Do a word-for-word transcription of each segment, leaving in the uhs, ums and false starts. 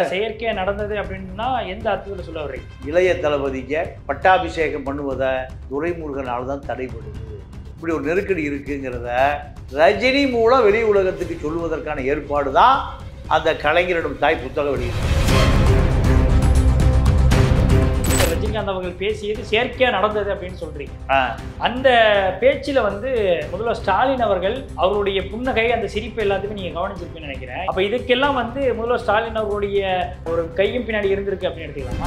செயற்கையா நடந்தது அப்படின்னா எந்த அர்த்தத்தில் சொல்ல வர்றீங்க? இளைய தளபதிக்கு பட்டாபிஷேகம் பண்ணுவதை துரைமுருகனால் தான் தடைபடுது. இப்படி ஒரு நெருக்கடி இருக்குங்கிறத ரஜினி மூலம் வெளி உலகத்துக்கு சொல்லுவதற்கான ஏற்பாடு தான் அந்த கலைஞரிடம் தாய் புத்தகம் வெளியிட்டார். ரஜினிகாந்த் அவர்கள் பேசியது செயற்கையா நடந்தது அப்படின்னு சொல்றீங்க. அந்த பேச்சில் வந்து முதல்வர் ஸ்டாலின் அவர்கள் அவருடைய புன்னகை, அந்த சிரிப்பு எல்லாத்தையுமே நீங்க கவனிச்சிருப்பீங்கன்னு நினைக்கிறேன். அப்ப இதுக்கெல்லாம் வந்து முதல்வர் ஸ்டாலின் அவர்களுடைய ஒரு கையும் பின்னாடி இருந்திருக்கு அப்படின்னு எடுத்துக்கலாமா?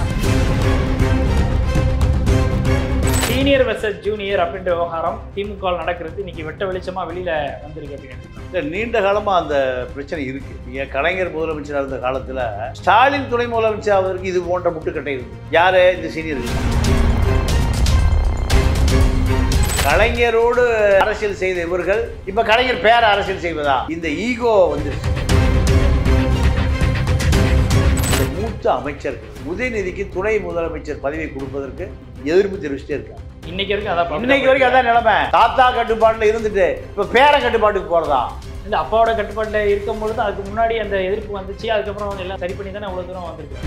சீனியர் வெர்சஸ் ஜூனியர் அப்படின்ற விவகாரம் திமுக நடக்கிறது இன்னைக்கு வெட்ட வெளிச்சமா வெளியில வந்திருக்கு அப்படின்னு. நீண்ட காலமா அந்த பிரச்சனை இருக்கு. நீங்க கலைஞர் முதலமைச்சராக இருந்த காலத்துல ஸ்டாலின் துணை முதலமைச்சர் ஆவதற்கு இது போன்ற முட்டுக்கட்டை இருக்கு. யாரு? இந்த சீனியர். கலைஞரோடு அரசியல் செய்த இவர்கள் இப்ப கலைஞர் பேர அரசியல் செய்வதா? இந்த ஈகோ வந்துருச்சு. மூத்த அமைச்சர்கள் உதயநிதிக்கு துணை முதலமைச்சர் பதவியை கொடுப்பதற்கு எதிர்ப்பு தெரிவிச்சுட்டே இருக்காங்க. இன்னைக்கு வரைக்கும் அதான் இன்னைக்கு வரைக்கும் அதான் நிலைமை. தாத்தா கட்டுப்பாட்டுல இருந்துட்டு இப்ப பேர கட்டுப்பாட்டுக்கு போறதா? இந்த அப்பாவோட கட்டுப்பாட்டுல இருக்கும் பொழுது அதுக்கு முன்னாடி அந்த எதிர்ப்பு வந்துச்சு. அதுக்கப்புறம் எல்லாம் சரி பண்ணி தானே அவ்வளவு தூரம் வந்திருக்கு.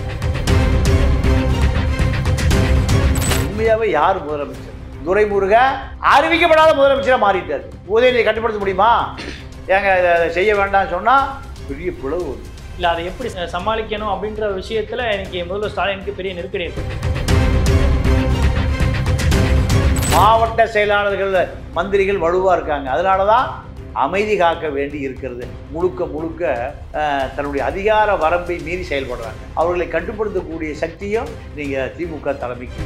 உண்மையாவே யார் முதலமைச்சர்? துரைமுருகன் அறிவிக்கப்படாத முதலமைச்சரா மாறிட்டார். உதயநிதியை கட்டுப்படுத்த முடியுமா? ஏங்க செய்ய வேண்டாம் சொன்னா பெரிய பிளவு. இல்ல அதை எப்படி சமாளிக்கணும் அப்படின்ற விஷயத்துல எனக்கு முதல்வர் ஸ்டாலினுக்கு பெரிய நெருக்கடி ஏற்படும். மாவட்ட செயலாளர்கள் மந்திரிகள் வலுவா இருக்காங்க. அதனாலதான் அமைதி காக்க வேண்டி இருக்கிறது. முழுக்க முழுக்க தன்னுடைய அதிகார வரம்பை மீறி செயல்படுறாங்க. அவர்களை கட்டுப்படுத்தக்கூடிய சக்தியும் நீங்க திமுக தலைமைக்கு.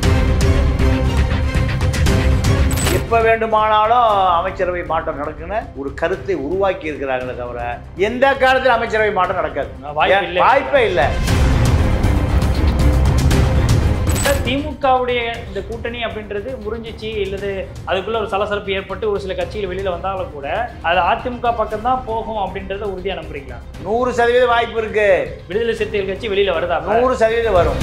எப்ப வேண்டுமானாலும் அமைச்சரவை மாற்றம் நடக்குன்னு ஒரு கருத்தை உருவாக்கி இருக்கிறாங்களே தவிர எந்த காலத்தில் அமைச்சரவை மாற்றம் நடக்காது. வாய்ப்பே இல்லை. திமுகவுடைய இந்த கூட்டணி அப்படின்றது முறிஞ்சிச்சு இல்லது அதுக்குள்ள ஒரு சலசலப்பு ஏற்பட்டு ஒரு சில கட்சிகள் வெளியில வந்தாலும் கூட அது அதிமுக பக்கம் தான் போகும் அப்படின்றத உறுதியா நம்புறீங்களா? நூறு சதவீதம் வாய்ப்பு இருக்கு. விடுதலை சிறுத்தைகள் கட்சி வெளியில வருதா? நூறு சதவீதம் வரும்.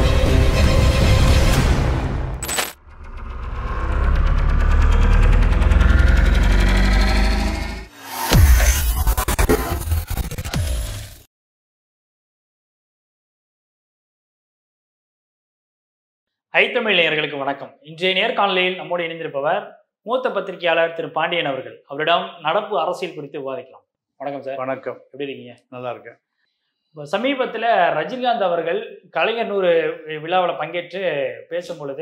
ஐத்தமிழ் நேயர்களுக்கு வணக்கம். இன்றைய நேர்காணலில் நம்மோடு இணைந்திருப்பவர் மூத்த பத்திரிகையாளர் திரு பாண்டியன் அவர்கள். அவரிடம் நடப்பு அரசியல் குறித்து விவாதிக்கலாம். வணக்கம் சார். வணக்கம். எப்படி இருக்கீங்க? நல்லா இருக்கேன். இப்போ சமீபத்தில் ரஜினிகாந்த் அவர்கள் கலைஞர் நூறு விழாவில் பங்கேற்று பேசும் பொழுது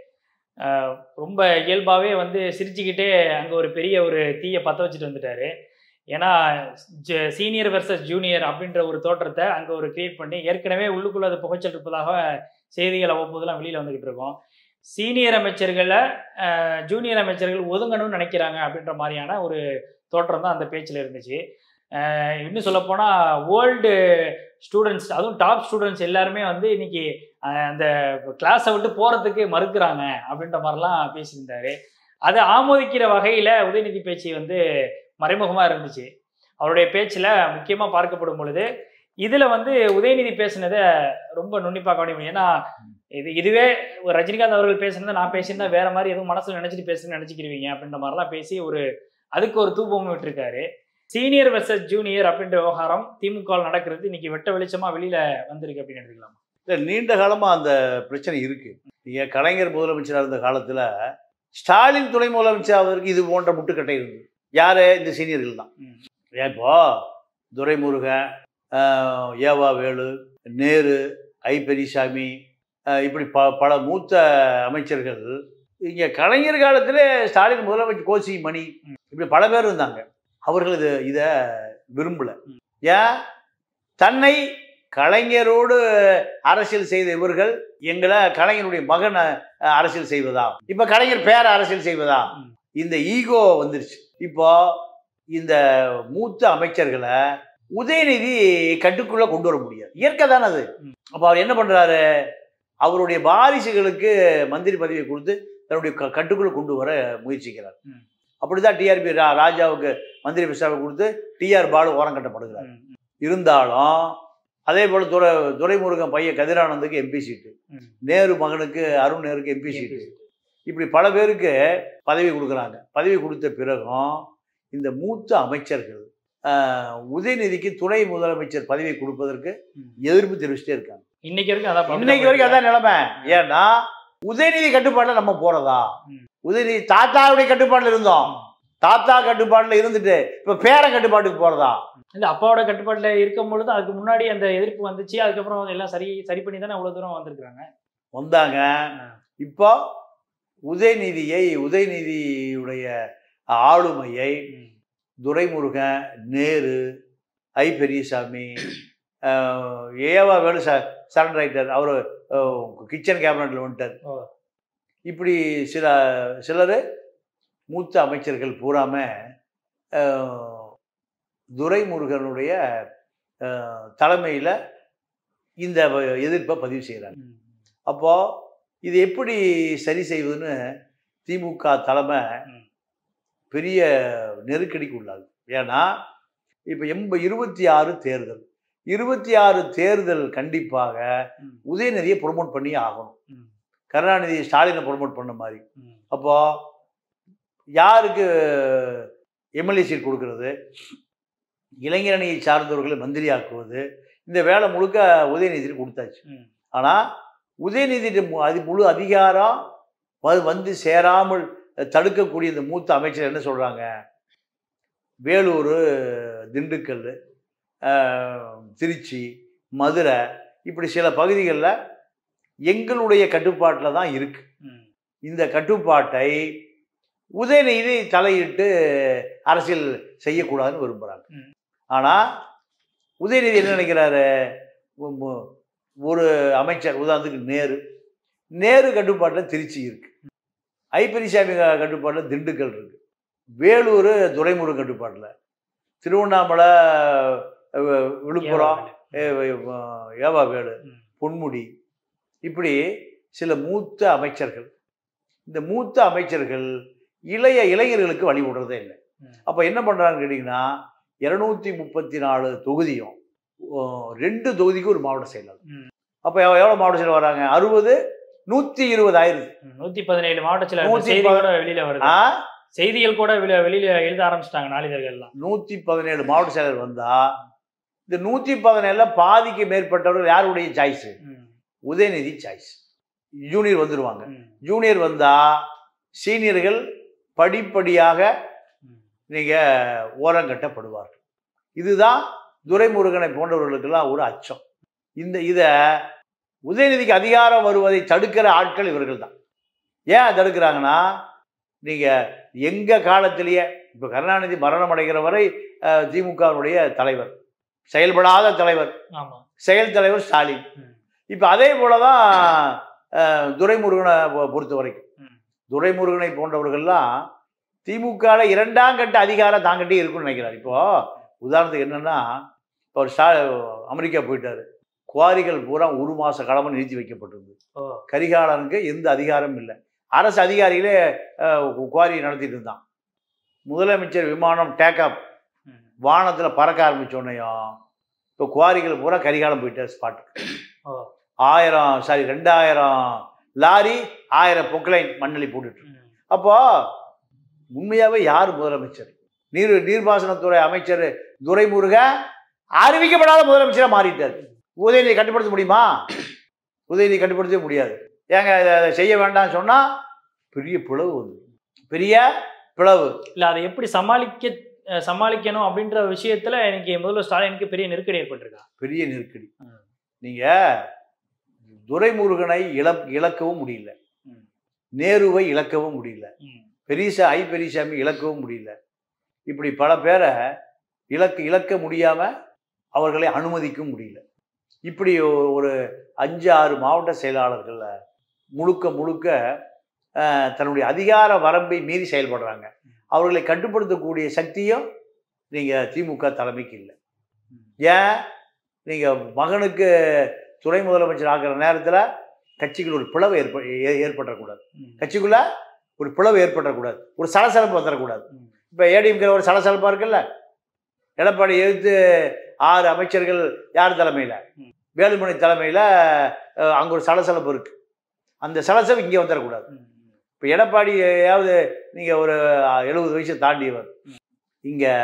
ரொம்ப இயல்பாகவே வந்து சிரிச்சுக்கிட்டே அங்கே ஒரு பெரிய ஒரு தீயை பற்ற வச்சுட்டு வந்துட்டாரு. ஏன்னா சீனியர் வெர்சஸ் ஜூனியர் அப்படின்ற ஒரு தோற்றத்தை அங்கே ஒரு கிரியேட் பண்ணி ஏற்கனவே உள்ளுக்குள்ள அது புகைச்சல் இருப்பதாக செய்திகள் அவ்வப்போதெல்லாம் வெளியில் வந்துக்கிட்டு இருக்கோம். சீனியர் அமைச்சர்களை ஜூனியர் அமைச்சர்கள் ஒதுங்கணும்னு நினைக்கிறாங்க அப்படின்ற மாதிரியான ஒரு தோற்றம் தான் அந்த பேச்சில் இருந்துச்சு. இன்னும் சொல்லப்போனால் ஓல்டு ஸ்டூடெண்ட்ஸ், அதுவும் டாப் ஸ்டூடெண்ட்ஸ் எல்லாருமே வந்து இன்னைக்கு அந்த கிளாஸை விட்டு போகிறதுக்கு மறுக்கிறாங்க அப்படின்ற மாதிரிலாம் பேசியிருந்தாரு. அதை ஆமோதிக்கிற வகையில் உதயநிதி பேச்சு வந்து மறைமுகமாக இருந்துச்சு. அவருடைய பேச்சில் முக்கியமாக பார்க்கப்படும் பொழுது இதில் வந்து உதயநிதி பேசினதை ரொம்ப நுண்ணிப்பாக கவனிக்கணும். ஏன்னா இது இதுவே ரஜினிகாந்த் அவர்கள் பேசுனதை நான் பேசியிருந்தா வேற மாதிரி எதுவும் மனசில் நினச்சிட்டு பேசுன்னு நினச்சிக்கிருவீங்க அப்படின்ற மாதிரிலாம் பேசி ஒரு அதுக்கு ஒரு தூபமும் விட்டுருக்காரு. சீனியர் வெர்சஸ் ஜூனியர் அப்படின்ற விவகாரம் திமுக நடக்கிறது இன்னைக்கு வெட்ட வெளிச்சமா வெளியில வந்திருக்கு அப்படின்னு எடுத்துக்கலாம். இல்லை, நீண்ட காலமா அந்த பிரச்சனை இருக்கு. நீங்க கலைஞர் முதலமைச்சராக இருந்த காலத்துல ஸ்டாலின் துணை முதலமைச்சர் ஆவதற்கு இது போன்ற முட்டுக்கட்டை இருக்கு. யாரு? இந்த சீனியர்கள் தான். இப்போ துரைமுருகன், ஏவா வேலு, நேரு, ஐ பெரியசாமி, இப்படி ப பல மூத்த அமைச்சர்கள் இங்கே கலைஞர் காலத்திலே ஸ்டாலின் முதலமைச்சர் கோசி மணி இப்படி பல பேர் இருந்தாங்க. அவர்கள் இது இதை விரும்பல. ஏன்? தன்னை கலைஞரோடு அரசியல் செய்த இவர்கள் எங்களை கலைஞருடைய மகன் அரசியல் செய்வதா? இப்ப கலைஞர் பேர அரசியல் செய்வதா? இந்த ஈகோ வந்துருச்சு. இப்போ இந்த மூத்த அமைச்சர்களை உதயநிதி கட்டுக்குள்ள கொண்டு வர முடியாது. இயற்கை தானே அது. அப்ப அவர் என்ன பண்றாரு? அவருடைய வாரிசுகளுக்கு மந்திரி பதவியை கொடுத்து தன்னுடைய கட்டுக்குள்ள கொண்டு வர முயற்சிக்கிறார். அப்படிதான் டிஆர்பி ராஜாவுக்கு மந்திரி பிரசாவை கொடுத்து டிஆர் பாலு ஓரம் கட்டப்படுகிறார். இருந்தாலும் அதே போல துரை துரைமுருகன் பையன் கதிரானந்துக்கு எம்பி சீட்டு, நேரு மகனுக்கு அருண் நேருக்கு எம்பி சீட்டு, இப்படி பல பேருக்கு பதவி கொடுக்குறாங்க. பதவி கொடுத்த பிறகும் இந்த மூத்த அமைச்சர்கள் உதயநிதிக்கு துணை முதலமைச்சர் பதவியை கொடுப்பதற்கு எதிர்ப்பு தெரிவிச்சுட்டே இருக்காங்க. இன்னைக்கு வரைக்கும் அதான் இன்னைக்கு வரைக்கும் அதான் நிலைமை. ஏன்னா உதயநிதி கட்டுப்பாட்டில் நம்ம போறதா? உதயநிதி தாத்தாவுடைய கட்டுப்பாட்டில் இருந்தோம், தாத்தா கட்டுப்பாட்டில் இருந்துட்டு இப்ப பேரன் கட்டுப்பாட்டுக்கு போறதா? இல்ல அப்பாவோட கட்டுப்பாட்டுல இருக்கும் பொழுது அதுக்கு முன்னாடி அந்த எதிர்ப்பு வந்துச்சு, அதுக்கப்புறம் எல்லாம் சரி சரி பண்ணி தானே அவ்வளவு தூரம் வந்திருக்காங்க வந்தாங்க. இப்போ உதயநிதியை உதயநிதியுடைய ஆளுமையை துரைமுருகன், நேரு, ஐ பெரியசாமி, ஏவா வேலு சரண் ரைட்டர், அவர் கிச்சன் கேபினட்ல வந்துட்டார். இப்படி சில சிலர் மூத்த அமைச்சர்கள் பூராம துரைமுருகனுடைய தலைமையில் இந்த எதிர்ப்பை பதிவு செய்கிறாங்க. அப்போ இது எப்படி சரி செய்வதுன்னு திமுக தலைமை பெரிய நெருக்கடிக்கு உள்ளாது. ஏன்னா இப்போ எண்ப இருபத்தி ஆறு தேர்தல் இருபத்தி ஆறு தேர்தல் கண்டிப்பாக உதயநிதியை ப்ரொமோட் பண்ணி ஆகணும். கருணாநிதி ஸ்டாலினை ப்ரொமோட் பண்ண மாதிரி. அப்போ யாருக்கு எம்எல்ஏ சீட் கொடுக்கறது, இளைஞரணியை சார்ந்தவர்களை மந்திரி ஆக்குவது, இந்த வேலை முழுக்க உதயநிதிக்கு கொடுத்தாச்சு. ஆனால் உதயநிதி அது முழு அதிகாரம் வந்து சேராமல் தடுக்கக்கூடிய இந்த மூத்த அமைச்சர் என்ன சொல்கிறாங்க, வேலூர், திண்டுக்கல், திருச்சி, மதுரை இப்படி சில பகுதிகளில் எங்களுடைய கட்டுப்பாட்டில் தான் இருக்கு. இந்த கட்டுப்பாட்டை உதயநிதி தலையிட்டு அரசியல் செய்யக்கூடாதுன்னு விரும்புகிறாங்க. ஆனால் உதயநிதி என்ன நினைக்கிறாரு, ஒரு அமைச்சர் உதாரணத்துக்கு நேரு நேரு கட்டுப்பாட்டில் திருச்சி இருக்கு, ஐ பெரியசாமி கட்டுப்பாட்டில் திண்டுக்கல் இருக்கு, வேலூர் துரைமுருகன் கட்டுப்பாட்டில், திருவண்ணாமலை, விழுப்புரம் ஏவா வேலு, பொன்முடி, இப்படி சில மூத்த அமைச்சர்கள். இந்த மூத்த அமைச்சர்கள் இளைய இளைஞர்களுக்கு வழி விடுறதே இல்லை. அப்போ என்ன பண்ணுறாங்கன்னு கேட்டிங்கன்னா, இரநூத்தி முப்பத்தி நாலு தொகுதியும் ரெண்டு தொகுதிக்கு ஒரு மாவட்ட செயலாளர். அப்போ எவ்வளோ மாவட்ட செயலர் வராங்க, அறுபது நூற்றி இருபது ஆயிரம் நூற்றி பதினேழு மாவட்ட செயலர் வெளியில் வருது. செய்திகள் கூட வெளியில் எழுத ஆரம்பிச்சிட்டாங்க நாளிதழ்கள்லாம். நூற்றி பதினேழு மாவட்ட செயலர் வந்தால் இந்த நூற்றி பதினேழுல பாதிக்கு மேற்பட்டவர்கள் யாருடைய சாய்ஸு, உதயநிதி சாய்ஸ். ஜூனியர் வந்துடுவாங்க. ஜூனியர் வந்தால் சீனியர்கள் படிப்படியாக நீங்கள் ஓரங்கட்டப்படுவார்கள். இதுதான் துரைமுருகனை போன்றவர்களுக்கெல்லாம் ஒரு அச்சம். இந்த இதை உதயநிதிக்கு அதிகாரம் வருவதை தடுக்கிற ஆட்கள் இவர்கள் தான். ஏன் தடுக்கிறாங்கன்னா, நீங்கள் எங்கள் காலத்திலேயே இப்போ கருணாநிதி மரணம் அடைகிற வரை திமுகவுடைய தலைவர், செயல்படாத தலைவர், செயல் தலைவர் ஸ்டாலின். இப்போ அதே போல தான் துரைமுருகனை பொறுத்த வரைக்கும். துரைமுருகனை போன்றவர்கள்லாம் திமுக இரண்டாம் கட்ட அதிகாரம் தாங்கிட்டே இருக்குன்னு நினைக்கிறார். இப்போ உதாரணத்துக்கு என்னன்னா, இப்போ ஒரு ஸ்டா அமெரிக்கா போயிட்டாரு, குவாரிகள் பூரா ஒரு மாச காலமாக நிறுத்தி வைக்கப்பட்டிருந்தது. கரிகாலனுக்கு எந்த அதிகாரமும் இல்லை, அரசு அதிகாரிகளே குவாரி நடத்திட்டு இருந்தான். முதலமைச்சர் விமானம் டேக்ஆப் வானத்தில் பறக்க ஆரம்பிச்சோன்னையும் இப்போ குவாரிகள் பூரா கரிகாலம் போயிட்டார் ஸ்பாட்டுக்கு. ஆயிரம் சாரி ரெண்டாயிரம் லாரி ஆயிரம் பொக்லைன் மண்ணலி போட்டுட்டு. அப்போ உண்மையாவே யார் முதலமைச்சர்? நீர் நீர்ப்பாசனத்துறை அமைச்சர் துரைமுருகன் அறிவிக்கப்படாத முதலமைச்சராக மாறிட்டார். உதயநிதி கட்டுப்படுத்த முடியுமா? உதயநிதி கட்டுப்படுத்தவே முடியாது. ஏங்க இதை செய்ய வேண்டாம்னு சொன்னா பெரிய பிளவு வந்து பெரிய பிளவு இல்லை, அதை எப்படி சமாளிக்க சமாளிக்கணும் அப்படின்ற விஷயத்துல எனக்கு முதல்வர் ஸ்டாலினுக்கு பெரிய நெருக்கடி ஏற்பட்டிருக்கா? பெரிய நெருக்கடி. நீங்க துரைமுருகனை இழ இழக்கவும் முடியல, நேருவை இழக்கவும் முடியல, பெரியசா ஐ பெரியசாமி இழக்கவும் முடியல. இப்படி பல பேரை இழக்க இழக்க முடியாம அவர்களை அனுமதிக்கவும் முடியல. இப்படி ஒரு அஞ்சு ஆறு மாவட்ட செயலாளர்கள் முழுக்க முழுக்க தன்னுடைய அதிகார வரம்பை மீறி செயல்படுறாங்க. அவர்களை கட்டுப்படுத்தக்கூடிய சக்தியும் நீங்கள் திமுக தலைமைக்கு இல்லை. ஏன், நீங்கள் மகனுக்கு துணை முதலமைச்சர் ஆகிற நேரத்தில் கட்சிக்குள்ள ஒரு பிளவு ஏற்ப ஏற்படக்கூடாது கட்சிக்குள்ள ஒரு பிளவு ஏற்படக்கூடாது, ஒரு சலசலப்பு வந்துடக்கூடாது. இப்போ ஏடிஎம்கே ஒரு சலசலப்பாக இருக்குல்ல, எடப்பாடி எதிர்த்து ஆறு அமைச்சர்கள் யார் தலைமையில், வேலுமணி தலைமையில் அங்கே ஒரு சலசலப்பு இருக்குது. அந்த சலசலப்பு இங்கே வந்துடக்கூடாது. இப்போ எடப்பாடியாவது நீங்கள் ஒரு எழுபது வயசு தாண்டியவர், இங்கே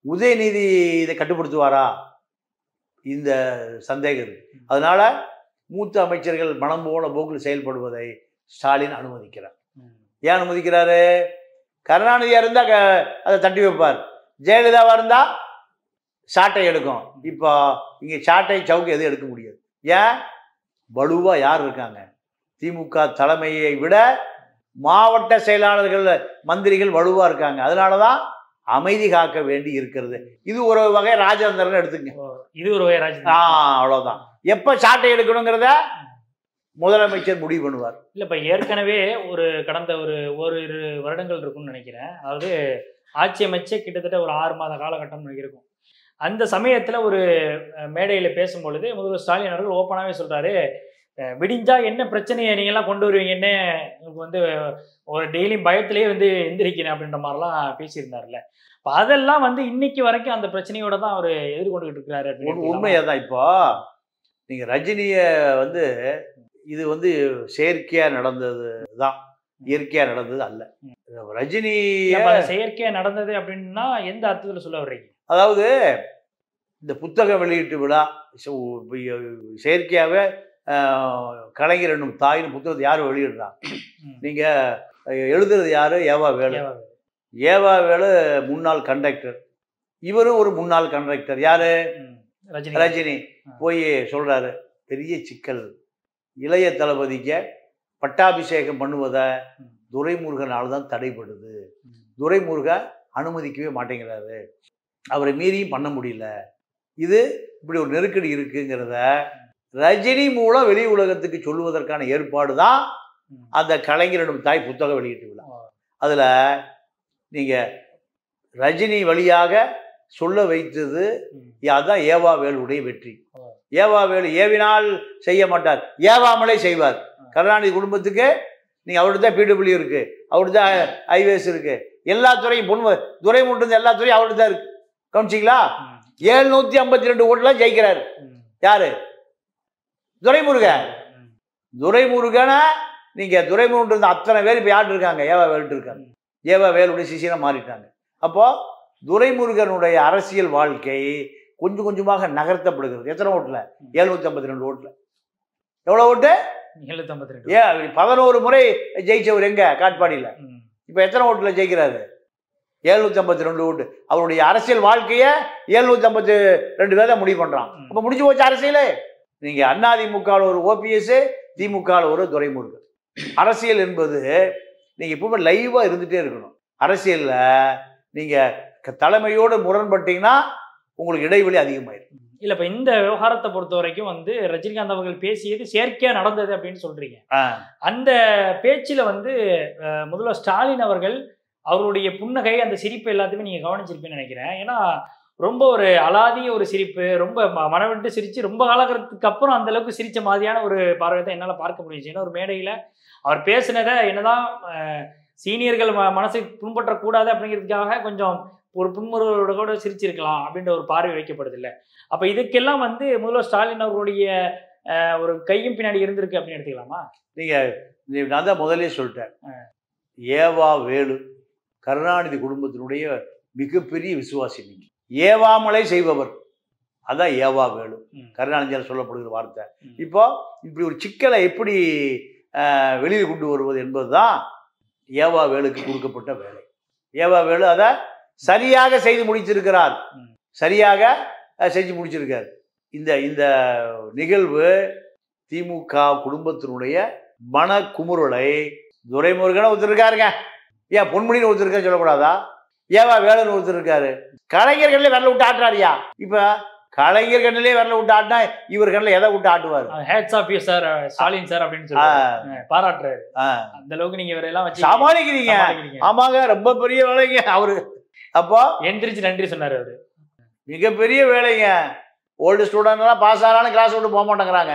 உதயநிதி இதை கட்டுப்படுத்துவாரா இந்த சந்தேகம் இருக்கு. அதனால மூத்த அமைச்சர்கள் மனம் போன போக்கில் செயல்படுவதை ஸ்டாலின் அனுமதிக்கிறார். ஏன் அனுமதிக்கிறாரு? கருணாநிதியா இருந்தா அதை தட்டி வைப்பார், ஜெயலலிதாவா இருந்தா சாட்டை எடுக்கும். இப்போ இங்க சாட்டை சவுக்கு எதுவும் எடுக்க முடியாது. ஏன்? வலுவா யார் இருக்காங்க? திமுக தலைமையை விட மாவட்ட செயலாளர்கள் மந்திரிகள் வலுவா இருக்காங்க. அதனாலதான் அமைதி காக்க வேண்டி இருக்கிறது. இது ஒரு வகை ராஜதந்திரன் எடுத்துங்க. இது ஒரு வகை ராஜதந்திரம். ஆஹ் அவ்வளவுதான். எப்ப சாட்டை எடுக்கணுங்கிறத முதலமைச்சர் முடிவு பண்ணுவார். இல்ல இப்ப ஏற்கனவே ஒரு கடந்த ஒரு ஓரிரு வருடங்கள் இருக்கும்னு நினைக்கிறேன். அதாவது ஆட்சி அமைச்சே கிட்டத்தட்ட ஒரு ஆறு மாத காலகட்டம் இருக்கும். அந்த சமயத்துல ஒரு மேடையில பேசும்பொழுது முதல்வர் ஸ்டாலின் அவர்கள் ஓப்பனாவே சொல்றாரு, விடிஞ்சா என்ன பிரச்சனையை நீங்க எல்லாம் கொண்டு வருவீங்கன்னு உங்களுக்கு வந்து ஒரு டெய்லியும் பயத்திலேயே வந்து எந்திரிக்கிறேன் அப்படின்ற மாதிரிலாம் பேசியிருந்தாருல்ல. இப்போ அதெல்லாம் வந்து இன்னைக்கு வரைக்கும் அந்த பிரச்சனையோட தான் அவர் எதிர்கொண்டுகிட்டு இருக்கிறாரு. உண்மையாதான். இப்போ நீங்க ரஜினிய வந்து இது வந்து செயற்கையா நடந்தது தான், இயற்கையா நடந்தது அல்ல. ரஜினி செயற்கையா நடந்தது அப்படின்னா எந்த அர்த்தத்துல சொல்ல வர்றீங்க? அதாவது இந்த புத்தக வெளியீட்டு விழா செயற்கையாவே கலைஞர் என்னும் தாயின் புத்தகத்தை யாரும் வெளியிடுறாங்க. நீங்க எழுதுறது யாரு? ஏவா வேலு. ஏவா வேலு முன்னாள் கண்டக்டர், இவரும் ஒரு முன்னாள் கண்டக்டர். யாரு? ரஜினி. போய் சொல்றாரு, பெரிய சிக்கல், இளைய தளபதிக்கு பட்டாபிஷேகம் பண்ணுவதை துரைமுருகனால் தான் தடைபடுது, துரைமுருகன் அனுமதிக்கவே மாட்டேங்கிறாரு, அவரை மீறியும் பண்ண முடியல, இது இப்படி ஒரு நெருக்கடி இருக்குங்கிறத ரஜினி மூலம் வெளி உலகத்துக்கு சொல்லுவதற்கான ஏற்பாடு தான் அந்த கலைஞரிடம் தாய் புத்தக வெளியீட்டு விழா. அதுல நீங்க ரஜினி வழியாக சொல்ல வைத்தது அதான் ஏவா வேலுடைய வெற்றி. ஏவா வேலு ஏவினால் செய்ய மாட்டார், ஏவாமலே செய்வார். கருணாநிதி குடும்பத்துக்கு நீங்க அவர்கிட்ட தான் பிடபிள்யூ இருக்கு, அவர்கிட்ட தான் ஹைவேஸ் இருக்கு, எல்லா துறையும் பொண்ணு துறைமுட்டு எல்லா துறையும் அவர்கிட்ட தான் இருக்கு. கவனிச்சிங்களா? எழுநூத்தி ஐம்பத்தி ரெண்டு ஓட்டுலாம் ஜெயிக்கிறாரு. யாரு? துரைமுருகன். துரைமுருகனை நீங்க துரைமுருகன் இருந்த அத்தனை பேர் இப்ப யாரு இருக்காங்க? ஏவா வேலுட்டு இருக்காங்க. ஏவா வேலுடைய சிஷியனா மாறிட்டாங்க. அப்போ துரைமுருகனுடைய அரசியல் வாழ்க்கை கொஞ்சம் கொஞ்சமாக நகர்த்தப்படுகிறது. எத்தனை ஓட்டுல? எழுநூத்தி ஐம்பத்தி ரெண்டு ஓட்டுல. எவ்வளவு ஓட்டு? எழுநூத்தி ஐம்பத்தி ரெண்டு. ஏன் பதினோரு முறை ஜெயிச்சவர் எங்க? காட்பாடியில. இப்ப எத்தனை ஓட்டுல ஜெயிக்கிறாரு? எழுநூத்தி ஐம்பத்தி ரெண்டு ஓட்டு. அவருடைய அரசியல் வாழ்க்கைய எழுநூத்தி ஐம்பத்தி ரெண்டு பேர் தான் முடிவு பண்றான். அப்ப முடிஞ்சு போச்சு அரசியலே. நீங்க அதிமுக ஒரு ஓபிஎஸ், திமுக ஒரு துரைமுருகன். அரசியல் என்பது நீங்க எப்பவுமே லைவா இருந்துட்டே இருக்கணும். அரசியல்ல நீங்க தலைமையோடு முரண்பட்டீங்கன்னா உங்களுக்கு இடைவெளி அதிகமாயிடும். இல்ல இப்ப இந்த விவகாரத்தை பொறுத்த வரைக்கும் வந்து ரஜினிகாந்த் அவர்கள் பேசியது செயற்கையா நடந்தது அப்படின்னு சொல்றீங்க. அந்த பேச்சுல வந்து முதல்வர் ஸ்டாலின் அவர்கள் அவருடைய புன்னகை, அந்த சிரிப்பு எல்லாத்தையுமே நீங்க கவனிச்சிருப்பீங்கன்னு நினைக்கிறேன். ஏன்னா ரொம்ப ஒரு அலாதிய ஒரு சிரிப்பு, ரொம்ப மனவிட்டு சிரிச்சு ரொம்ப காலகட்டத்துக்கு அப்புறம் அந்த அளவுக்கு சிரிச்ச மாதிரியான ஒரு பார்வை தான் என்னால பார்க்க முடியுச்சு. ஏன்னா ஒரு மேடையில அவர் பேசினதை என்னதான் சீனியர்கள் மனசை புண்பற்றக்கூடாது அப்படிங்கிறதுக்காக கொஞ்சம் ஒரு புன்முறுவலோட கூட சிரிச்சிருக்கலாம் அப்படின்ற ஒரு பார்வை வைக்கப்படுது இல்லை. அப்ப இதுக்கெல்லாம் வந்து முதல்வர் ஸ்டாலின் அவர்களுடைய ஒரு கையும் பின்னாடி இருந்திருக்கு அப்படின்னு எடுத்துக்கலாமா? நீங்க நான் தான் முதலே சொல்லிட்டேன், ஏவா வேலு கருணாநிதி குடும்பத்தினுடைய மிகப்பெரிய விசுவாசி. நீங்க ஏவாமலை செய்பவர், அதான் ஏவா வேலு, கருணாநிதியால் சொல்லப்படுகிற வார்த்தை. இப்போ இப்படி ஒரு சிக்கலை எப்படி வெளியில் கொண்டு வருவது என்பதுதான் ஏவா வேலுக்கு கொடுக்கப்பட்ட வேலை. ஏவா வேலு அதை சரியாக செய்து முடிச்சிருக்கிறார், சரியாக செஞ்சு முடிச்சிருக்கார். இந்த இந்த நிகழ்வு திமுக குடும்பத்தினுடைய மன குமுறலை துரைமுருகனை ஒருத்தருக்காருங்க, ஏன் பொன்முடின்னு ஒருத்தருக்காரு சொல்லக்கூடாதா? ஏவா வேலுன்னு ஒருத்தர் இருக்காரு. கலைஞர்களே விரல விட்டு ஆட்டுறாரியா? இப்ப கலைஞர் கண்ணிலே விரல விட்டு ஆட்டினா இவர் கண்ணில் எதை விட்டு ஆட்டுவார்? Hats off you sir Stalin sir அப்படின்னு சொல்லி பாராட்டுறாரு. அந்த அளவுக்கு நீங்க இவரெல்லாம் வச்சு சமாளிக்கிறீங்க. ஆமாங்க, ரொம்ப பெரிய வேலைங்க அவரு. அப்போ எந்திரிச்சு நன்றி சொன்னாரு அவரு. மிகப்பெரிய வேலைங்க. ஓல்டு ஸ்டூடெண்ட் எல்லாம் பாஸ் ஆனாலும் கிளாஸ் விட்டு போக மாட்டேங்கிறாங்க.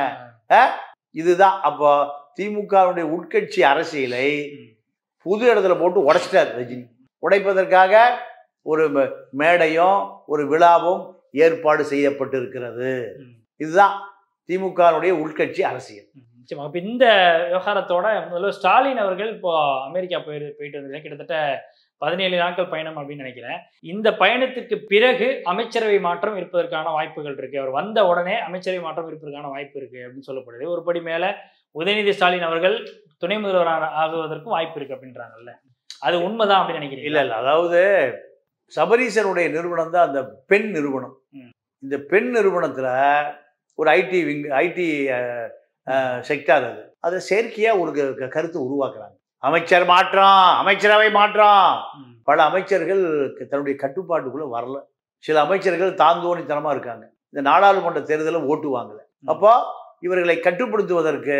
இதுதான் அப்போ திமுகவுடைய உட்கட்சி அரசியலை புது இடத்துல போட்டு உடைச்சிட்டார் ரஜினி. உடைப்பதற்காக ஒரு மேடையும் ஒரு விழாவும் ஏற்பாடு செய்யப்பட்டிருக்கிறது. இதுதான் திமுகவுடைய உள்கட்சி அரசியல். அப்ப இந்த விவகாரத்தோட முதல்ல ஸ்டாலின் அவர்கள் இப்போ அமெரிக்கா போயிரு போயிட்டு வந்தது கிட்டத்தட்ட பதினேழு நாட்கள் பயணம் அப்படின்னு நினைக்கிறேன். இந்த பயணத்துக்கு பிறகு அமைச்சரவை மாற்றம் இருப்பதற்கான வாய்ப்புகள் இருக்கு. அவர் வந்த உடனே அமைச்சரவை மாற்றம் இருப்பதற்கான வாய்ப்பு இருக்கு அப்படின்னு சொல்லப்படுது. ஒரு படி மேல உதயநிதி ஸ்டாலின் அவர்கள் துணை முதல்வர் ஆகுவதற்கும் வாய்ப்பு இருக்கு அப்படின்றாங்கல்ல, அது உண்மைதான் அப்படின்னு நினைக்கிறீங்க? இல்ல இல்ல அதாவது சபரீசனுடைய நிறுவனம் தான் அந்த பெண் நிறுவனம். இந்த பெண் நிறுவனத்துல ஒரு ஐடி விங் ஐடி செக்டார் அது அதை செயற்கையா ஒரு கருத்து உருவாக்குறாங்க. அமைச்சர் மாற்றம், அமைச்சரவை மாற்றம். பல அமைச்சர்கள் தன்னுடைய கட்டுப்பாட்டுக்குள்ள வரல. சில அமைச்சர்கள் தாந்தோணித்தனமா இருக்காங்க. இந்த நாடாளுமன்ற தேர்தலில் ஓட்டு வாங்கல. அப்போ இவர்களை கட்டுப்படுத்துவதற்கு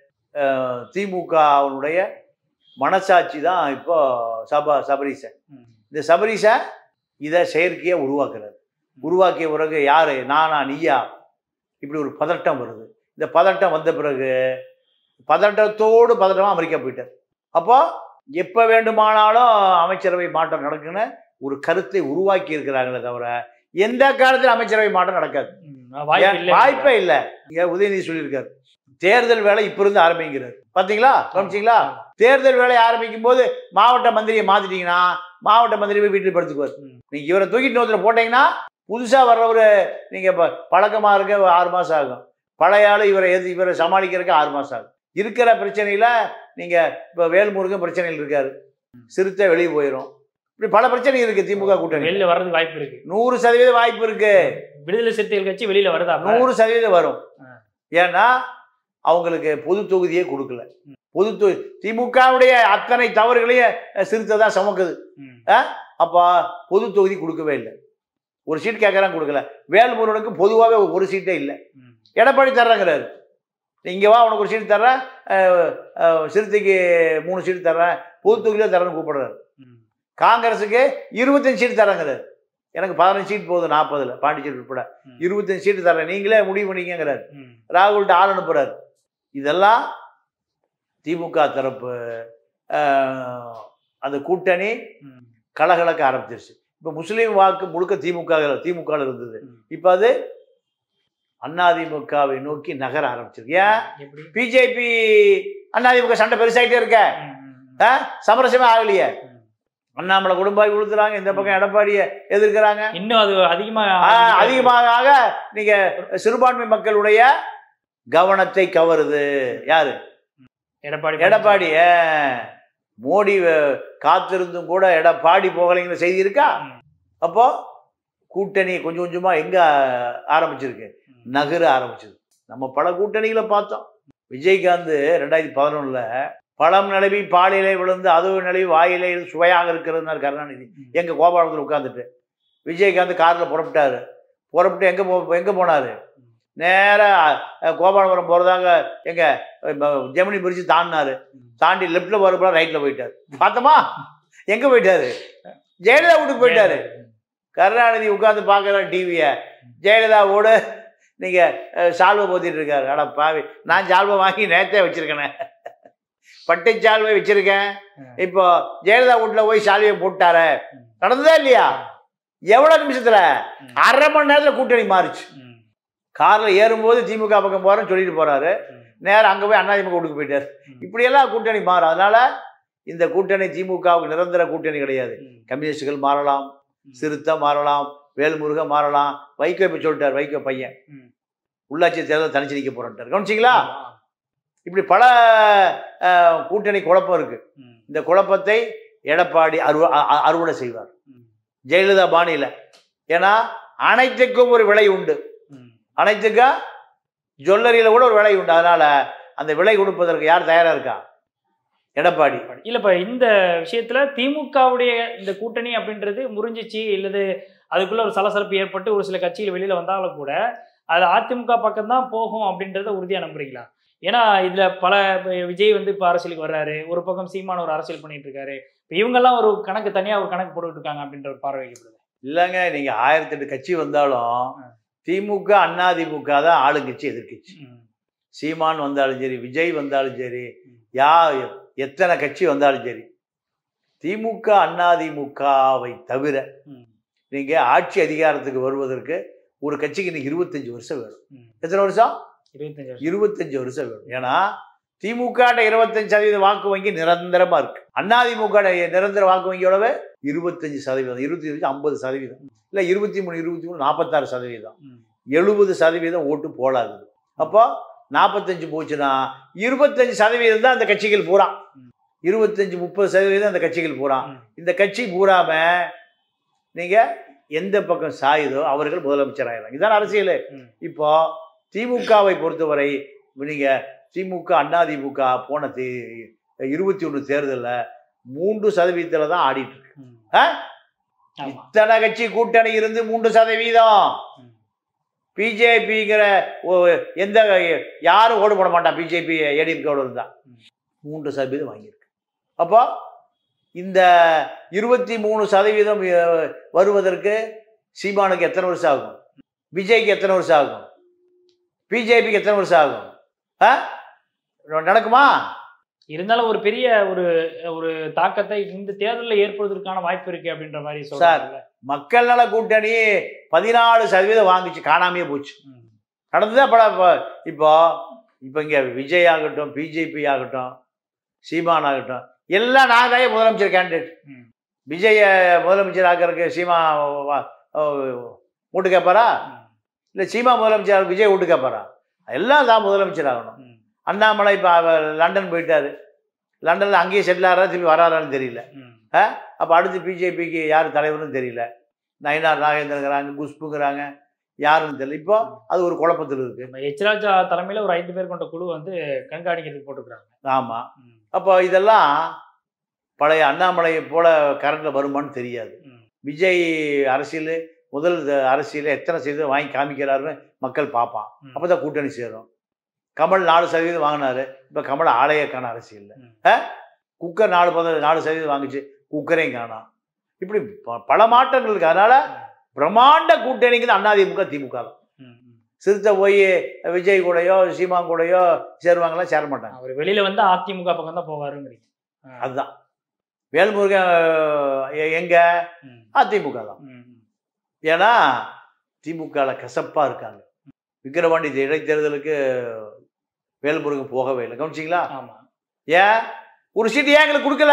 திமுகவுடைய மனசாட்சி தான் இப்போ சபா சபரீசன். இந்த சபரீசன் இதை செயற்கையா உருவாக்குறாரு. உருவாக்கிய பிறகு யாரு, நானா நீயா, இப்படி ஒரு பதட்டம் வருது. இந்த பதட்டம் வந்த பிறகு பதட்டத்தோடு பதட்டமா அமெரிக்கா போயிட்டார். அப்போ எப்ப வேண்டுமானாலும் அமைச்சரவை மாற்றம் நடக்குன்னு ஒரு கருத்தை உருவாக்கி இருக்கிறாங்களே தவிர எந்த காலத்தில் அமைச்சரவை மாற்றம் நடக்காது, வாய்ப்பே இல்லை. இங்க உதயநிதி சொல்லியிருக்காரு, தேர்தல் வேலை இப்ப இருந்து ஆரம்பிக்கிறார். பாத்தீங்களா, கவனிச்சிங்களா? தேர்தல் வேலை ஆரம்பிக்கும் போது மாவட்ட மந்திரியை மாத்திட்டீங்கன்னா மாவட்ட மந்திரி போய் வீட்டில் படுத்துக்குவார். நீங்க இவரை தூக்கிட்டு நோத்துல போட்டீங்கன்னா புதுசா வர்றவரு நீங்க பழக்கமா இருக்க ஆறு மாசம் ஆகும். பழைய ஆளு இவரை எது இவரை சமாளிக்கிறதுக்கு ஆறு மாசம் ஆகும். இருக்கிற பிரச்சனையில நீங்க இப்ப வேல்முருகன் பிரச்சனையில் இருக்காரு, சிறுத்தை வெளியே போயிடும். இப்படி பல பிரச்சனை இருக்கு. திமுக கூட்டணி வெளியில வர்றது வாய்ப்பு இருக்கு, நூறு சதவீதம் வாய்ப்பு இருக்கு. விடுதலை சிறுத்தைகள் கட்சி வெளியில வருதா? நூறு சதவீதம் வரும். ஏன்னா அவங்களுக்கு பொது தொகுதியே கொடுக்கல. பொது தொ திமுகவுடைய அத்தனை தவறுகளையும் சிறுத்தை தான் சுமக்குது. அப்ப பொது தொகுதி கொடுக்கவே இல்லை. ஒரு சீட் கேட்கறாங்க, கொடுக்கல. வேல்முருகனுக்கு பொதுவாகவே ஒரு சீட்டே இல்லை. எடப்பாடி தர்றாங்கிறாரு, இங்கே வா உனக்கு ஒரு சீட்டு தர்றேன், சிறுத்தைக்கு மூணு சீட்டு தர்றேன், பொது தொகுதியில தரேன்னு கூப்பிடுறாரு. காங்கிரஸுக்கு இருபத்தஞ்சு சீட்டு தரேங்கிறாரு, எனக்கு பதினஞ்சு சீட் போகுது நாற்பதுல பாண்டிச்சேரி உட்பட இருபத்தஞ்சு சீட்டு தரேன், நீங்களே முடிவு பண்ணிக்கங்கிறாரு. ராகுல்கிட்ட ஆள் அனுப்புறாரு. இதெல்லாம் திமுக தரப்பு அந்த கூட்டணி கலகலக்க ஆரம்பிச்சிருச்சு. இப்போ முஸ்லீம் வாக்கு முழுக்க திமுக திமுக இருந்தது, இப்போ அது அதிமுகவை நோக்கி நகர ஆரம்பிச்சிருக்கு. ஏன் பிஜேபி அதிமுக சண்டை பெருசாகிட்டே இருக்க, சமரசமே ஆகலையே. அண்ணாமலை குடும்பாய் கொடுத்துறாங்க, இந்த பக்கம் எடப்பாடியை எதிர்க்கிறாங்க. இன்னும் அது அதிகமாக அதிகமாக நீங்க சிறுபான்மை மக்களுடைய கவனத்தை கவருது. யாரு? எடப்பாடி. எடப்பாடி மோடி காத்திருந்தும் கூட எடப்பாடி போகலைங்கிற செய்தி இருக்கா? அப்போ கூட்டணி கொஞ்சம் கொஞ்சமா எங்க ஆரம்பிச்சிருக்கு, நகர ஆரம்பிச்சது. நம்ம பல கூட்டணிகளை பார்த்தோம். விஜயகாந்த் ரெண்டாயிரத்தி பதினொன்னுல பழம் நிலவி பாலிலை விழுந்து அதுவும் நிலவி வாயிலை சுவையாக இருக்கிறதுனாரு கருணாநிதி. எங்க கோபாலத்தில் உட்காந்துட்டு விஜயகாந்த் காரில் புறப்பட்டாரு. புறப்பட்டு எங்க போ எங்க போனாரு? நேராக கோபாலபுரம் போறதாக எங்க ஜெமினி பிரிட்ஜ் தாண்டினாரு. தாண்டி லெப்ட்ல போறப்ப ரைட்ல போயிட்டாரு. பார்த்தோமா எங்க போயிட்டாரு? ஜெயலலிதா வீட்டுக்கு போயிட்டாரு. கருணாநிதி உட்காந்து பார்க்குற டிவியை ஜெயலலிதாவோடு நீங்க சால்வை போத்திட்டு இருக்காரு. அட பாவி, நான் சால்வை வாங்கி நேரத்தே வச்சிருக்கேனே, பட்டு சால்வை வச்சிருக்கேன். இப்போ ஜெயலலிதா வீட்டுல போய் சால்வையை போட்டார, நடந்ததா இல்லையா? எவ்வளவு நிமிஷத்துல? அரை மணி நேரத்துல கூட்டணி மாறிச்சு. கார்ல ஏறும்போது திமுக பக்கம் போறேன்னு சொல்லிட்டு போறாரு, நேரம் அங்க போய் அதிமுக வீட்டுக்கு போயிட்டாரு. இப்படியெல்லாம் கூட்டணி மாறும். அதனால இந்த கூட்டணி திமுகவுக்கு நிரந்தர கூட்டணி கிடையாது. கம்யூனிஸ்டுகள் மாறலாம், சிறுத்தை மாறலாம், வேல்முருகன் மாறலாம். வைகோ இப்ப சொல்லிட்டார், வைகோ பையன் உள்ளாட்சி தேர்தல் தனிச்சு நிற்க போறாரு. கவனிச்சிங்களா? இப்படி பல கூட்டணி குழப்பம் இருக்கு. இந்த குழப்பத்தை எடப்பாடி அறுவ அறுவடை செய்வார் ஜெயலலிதா பாணியில. ஏன்னா அனைத்துக்கும் ஒரு விலை உண்டு, அனைத்துக்கும் ஜுவல்லரியில கூட ஒரு விலை உண்டு. அதனால அந்த விலை கொடுப்பதற்கு யார் தயாரா இருக்கா? எடப்பாடி. இல்ல இப்ப இந்த விஷயத்துல திமுகவுடைய இந்த கூட்டணி அப்படின்றது முறிஞ்சிச்சு, இல்லது அதுக்குள்ள ஒரு சலசலப்பு ஏற்பட்டு ஒரு சில கட்சிகள் வெளியில வந்தாலும் கூட அது அதிமுக பக்கம் தான் போகும் அப்படின்றத உறுதியா நம்புறீங்களா? ஏன்னா இதுல பல விஜய் வந்து இப்ப அரசியலுக்கு வர்றாரு, ஒரு பக்கம் சீமான ஒரு அரசியல் பண்ணிட்டு இருக்காரு. இப்ப இவங்கெல்லாம் ஒரு கணக்கு தனியா ஒரு கணக்கு போட்டுட்டு இருக்காங்க அப்படின்ற ஒரு பார்வை வைக்கப்படுது. இல்லைங்க, நீங்க ஆயிரத்தி எட்டு கட்சி வந்தாலும் திமுக அதிமுக தான் ஆளுங்கட்சி எதிர்கட்சி. சீமான் வந்தாலும் சரி, விஜய் வந்தாலும் சரி, யா எத்தனை கட்சி வந்தாலும் சரி, திமுக அதிமுகவை தவிர நீங்க ஆட்சி அதிகாரத்துக்கு வருவதற்கு ஒரு கட்சிக்கு இன்னைக்கு இருபத்தஞ்சு வருஷம் வேணும். எத்தனை வருஷம்? இருபத்தஞ்சு இருபத்தஞ்சு வருஷம் வேணும். ஏன்னா திமுக இருபத்தஞ்சு சதவீத வாக்கு வங்கி நிரந்தரமா இருக்கு. அதிமுக நிரந்தர வாக்கு வங்கியோடவே இருபத்தஞ்சு சதவீதம், இருபத்தி அஞ்சு ஐம்பது சதவீதம், இல்ல இருபத்தி மூணு இருபத்தி மூணு நாற்பத்தாறு சதவீதம், எழுபது சதவீதம் ஓட்டு போலாகுது. அப்போ நாற்பத்தஞ்சு போச்சுன்னா இருபத்தஞ்சு சதவீதம் தான் அந்த கட்சிகள் பூரா, இருபத்தஞ்சு முப்பது சதவீதம் அந்த கட்சிகள் பூரா. இந்த கட்சி பூராம நீங்க எந்த பக்கம் சாயுதோ அவர்கள் முதலமைச்சர் ஆயிடும். இதுதான் அரசியல். இப்போ திமுகவை பொறுத்தவரை நீங்க திமுக அதிமுக போன இருபத்தி ஒண்ணு தேர்தலில் மூன்று சதவீதத்துல தான் ஆடிட்டு இருக்கு. இத்தனை கட்சி கூட்டணி இருந்து மூன்று சதவீதம் பிஜேபிங்கிற எந்த யாரும் ஓடு போட மாட்டான். பிஜேபி ஏடிஎம்கேவோட இருந்தா மூன்று சதவீதம் வாங்கியிருக்கு. அப்போ இந்த இருபத்தி மூணு சதவீதம் வருவதற்கு சீமானுக்கு எத்தனை வருஷம் ஆகும், விஜய்க்கு எத்தனை வருஷம் ஆகும், பிஜேபிக்கு எத்தனை வருஷம் ஆகும்? நடக்குமா? இருந்தாலும் ஒரு பெரிய ஒரு ஒரு தாக்கத்தை இந்த தேர்தலில் ஏற்படுவதற்கான வாய்ப்பு இருக்கு அப்படின்ற மாதிரி சொல்றாங்க. மக்கள் நல கூட்டணி பதினாலு சதவீதம் வாங்கிச்சு, காணாமையே போச்சு. நடந்துதான் பல. இப்போ இப்போ இங்க விஜய் ஆகட்டும், பிஜேபி ஆகட்டும், சீமான் ஆகட்டும், எல்லாம் நாங்களே முதலமைச்சர் கேண்டிடேட். விஜய முதலமைச்சர் ஆக்கிறதுக்கு சீமா ஓட்டு கேட்பாரா? இல்லை சீமா முதலமைச்சர் விஜய் ஓட்டு கேட்பாரா? எல்லாம் தான் முதலமைச்சர் ஆகணும். அண்ணாமலை இப்போ லண்டன் போயிட்டாரு. லண்டனில் அங்கேயே செட்டில் ஆகிறா, திரும்பி வராறான்னு தெரியல. அப்போ அடுத்து பிஜேபிக்கு யார் தலைவர்னு தெரியல. நயினார் நாகேந்திரங்கிறாங்க, குஷ்புங்கிறாங்க, யாருன்னு தெரியல. இப்போ அது ஒரு குழப்பத்தில் இருக்கு. எச் ராஜா தலைமையில் ஒரு ஐந்து பேர் கொண்ட குழு வந்து கண்காணிக்கிறதுக்கு போட்டுக்கிறாங்க. ஆமாம். அப்போ இதெல்லாம் பழைய அண்ணாமலையை போல கரண்டில் வருமானு தெரியாது. விஜய் அரசியல் முதல் அரசியல் எத்தனை சதவீதம் வாங்கி காமிக்கிறாருன்னு மக்கள் பார்ப்பான். அப்போ தான் கூட்டணி சேரும். கமல் நாலு சதவீதம் வாங்கினாரு. இப்போ கமல் ஆலயக்கான அரசியல். குக்கர் நாலு பதினஞ்சு நாலு சதவீதம் வாங்கிச்சு, குக்கரையும் காணாம். இப்படி பல மாற்றங்கள் இருக்கு. அதனால பிரம்மாண்ட கூட்டணிக்கு தான் அதிமுக திமுக தான். சிறுத்தை போய் விஜய் கூடயோ சீமான் கூடயோ சேருவாங்களாம், சேர மாட்டாங்க. அவர் வெளியில வந்து அதிமுக பக்கம் தான் போவாருங்கிறீங்க. அதுதான் வேல்முருகன் எங்க அதிமுக தான். ஏன்னா திமுக கசப்பா இருக்காங்க. விக்கிரவாண்டி இடைத்தேர்தலுக்கு வேல்முருகன் போகவே இல்லை. கவனிச்சிங்களா? ஏன் ஒரு சீட்டு ஏன் எங்களுக்கு கொடுக்கல?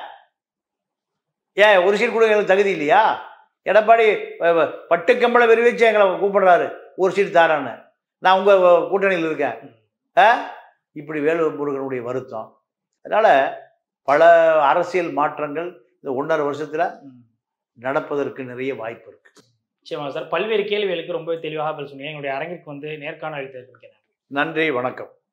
ஏன் ஒரு சீட் கொடுக்க எங்களுக்கு தகுதி இல்லையா? எடப்பாடி பட்டுக்கம்பளை விரிவிச்சு எங்களை கூப்பிடுறாரு, ஒரு சீட்டு தாரான்னு. நான் உங்க கூட்டணியில் இருக்கேன். இப்படி வேல்முருகனுடைய வருத்தம். அதனால பல அரசியல் மாற்றங்கள் இந்த ஒன்றரை வருஷத்துல நடப்பதற்கு நிறைய வாய்ப்பு இருக்கு. நிச்சயமா சார், பல்வேறு கேள்விகளுக்கு ரொம்ப தெளிவாக பதில் சொன்னீங்க. எங்களுடைய அரங்கிற்கு வந்து நேர்காணல் அளித்ததற்கு நன்றி. நன்றி, வணக்கம்.